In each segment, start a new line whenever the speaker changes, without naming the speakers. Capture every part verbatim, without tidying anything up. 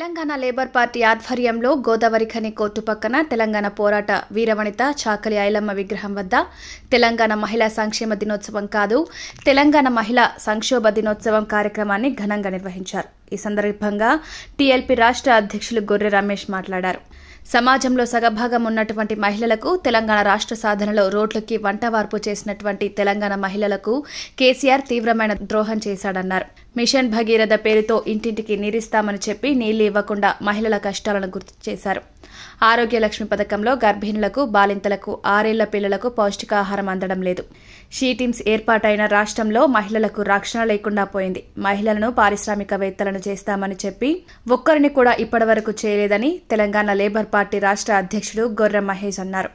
Telangana labour party ఆధ్వర్యంలో Godavari Khani court పక్కన తెలంగాణ పోరాట వీరవనిత చాకలి ఐలమ్మ విగ్రహం వద్ద తెలంగాణ మహిళా సంక్షేమ దినోత్సవం కాదు తెలంగాణ మహిళా సంక్షోభ దినోత్సవం కార్యక్రమాన్ని ఘనంగా నిర్వహించారు। ఈ సందర్భంగా టీఎల్పీ రాష్ట్ర అధ్యక్షులు గొర్రె రమేష్ మాట్లాడారు। సమాజంలో సగభాగం ఉన్నటువంటి మహిళలకు తెలంగాణ రాష్ట్ర సాధనలో రోడ్లకి వంటవార్పు చేసినటువంటి తెలంగాణ మహిళలకు కేసీఆర్ తీవ్రమైన ద్రోహం చేశాడన్నారు। మిషన్ భగీరథ పేరుతో ఇంటింటికి నీరిస్తామని చెప్పి నీళ్లు ఇవ్వకుండా మహిళల కష్టాలను గుర్తు చేశారు। ఆరోగ్య లక్ష్మి పథకంలో గర్భిణులకు బాలింతలకు ఆరేళ్ల పిల్లలకు పౌష్టికాహారం అందడం లేదు। షీ టీమ్స్ ఏర్పాటైన రాష్ట్రంలో మహిళలకు రక్షణ లేకుండా పోయింది। మహిళలను పారిశ్రామికవేత్తలను చేస్తామని చెప్పి ఒక్కరిని కూడా ఇప్పటివరకు చేయలేదని తెలంగాణ లేబర్ పార్టీ రాష్ట్ర అధ్యక్షుడు గొర్రె మహేష్ అన్నారు।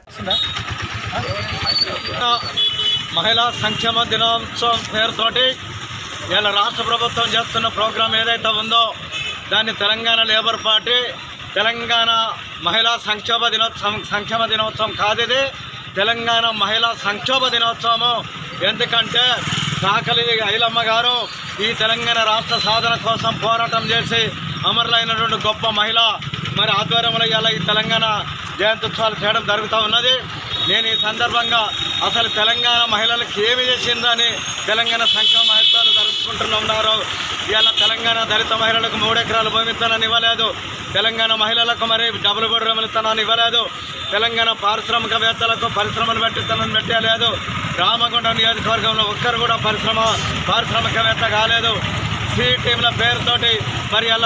మహిళా సంక్షేమ దినోత్సవం పేరుతోటి ఇలా రాష్ట్ర ప్రభుత్వం చేస్తున్న ప్రోగ్రాం ఏదైతే ఉందో దాన్ని తెలంగాణ లేబర్ పార్టీ తెలంగాణ మహిళా సంక్షోభ దినోత్సవం సంక్షేమ దినోత్సవం కాదు, ఇది తెలంగాణ మహిళా సంక్షోభ దినోత్సవము। ఎందుకంటే చాకలి ఐలమ్మ గారు ఈ తెలంగాణ రాష్ట్ర సాధన కోసం పోరాటం చేసి అమరులైనటువంటి గొప్ప మహిళ మరి ఆధ్వర్యంలో ఇలా ఈ తెలంగాణ జయంత్యుత్సవాలు చేయడం జరుగుతూ ఉన్నది। నేను ఈ సందర్భంగా అసలు తెలంగాణ మహిళలకు ఏమి చేసిందని తెలంగాణ సంక్షేమ మహిళలు జరుపుకుంటున్నారు। ఇవాళ తెలంగాణ దళిత మహిళలకు మూడు ఎకరాల భూమి ఇస్తానని ఇవ్వలేదు, తెలంగాణ మహిళలకు మరి డబుల్ బెడ్రూమ్లు ఇస్తానని ఇవ్వలేదు, తెలంగాణ పారిశ్రామికవేత్తలకు పరిశ్రమలు పెట్టిస్తానని పెట్టలేదు, రామగుండం నియోజకవర్గంలో ఒక్కరు కూడా పరిశ్రమ పారిశ్రామికవేత్త కాలేదు। సీ టీంల పేరుతోటి మరి అలా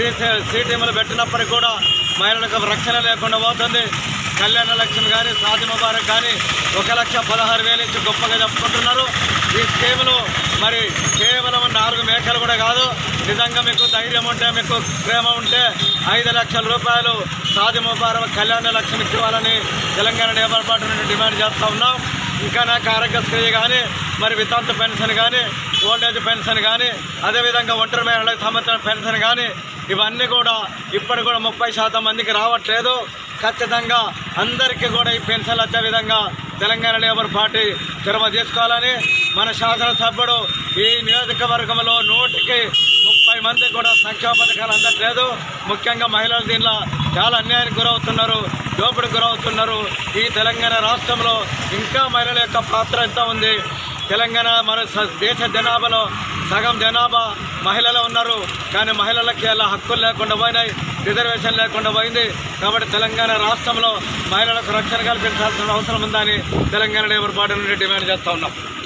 సీ టీంలు పెట్టినప్పటికీ కూడా మహిళలకు రక్షణ లేకుండా పోతుంది। కళ్యాణ లక్ష్మి కానీ సాది ముబారక్ కానీ ఒక లక్ష పదహారు వేలు ఇచ్చి గొప్పగా చెప్పుకుంటున్నారు। ఈ స్కీములు మరి కేవలం నాలుగు మేకలు కూడా కాదు, నిజంగా మీకు ధైర్యం ఉంటే మీకు ప్రేమ ఉంటే ఐదు లక్షల రూపాయలు సాది ముబారక్ కళ్యాణ లక్ష్మికి ఇవ్వాలని తెలంగాణ లేబర్ పార్టీ నుండి డిమాండ్ చేస్తూ ఉన్నాం। ఇంకా నాకు ఆరోగ్యశ్రీ కానీ మరి వితంతు పెన్షన్ కానీ ఓల్డేజ్ పెన్షన్ కానీ అదేవిధంగా ఒంటరి మహిళలకు సంబంధించిన పెన్షన్ కానీ ఇవన్నీ కూడా ఇప్పటి కూడా ముప్పై శాతం మందికి రావట్లేదు। ఖచ్చితంగా అందరికీ కూడా ఈ పెన్షన్లు వచ్చే విధంగా తెలంగాణ లేబర్ పార్టీ చొరవ తీసుకోవాలని మన శాసనసభ్యుడు ఈ నియోజకవర్గంలో నూటికి ముప్పై మంది కూడా సంక్షేమ పథకాలు అందట్లేదు। ముఖ్యంగా మహిళలు దీనిలో చాలా అన్యాయానికి గురవుతున్నారు, దోపిడికి గురవుతున్నారు। ఈ తెలంగాణ రాష్ట్రంలో ఇంకా మహిళల యొక్క పాత్ర ఎంత ఉంది? తెలంగాణ మన దేశ జనాభాలో సగం జనాభా మహిళలు ఉన్నారు, కానీ మహిళలకి అలా హక్కులు లేకుండా పోయినాయి, రిజర్వేషన్ లేకుండా పోయింది। కాబట్టి తెలంగాణ రాష్ట్రంలో మహిళలకు రక్షణ కల్పించాల్సిన అవసరం ఉందని తెలంగాణ లేబర్ పార్టీ నుండి డిమాండ్ చేస్తూ ఉన్నాం।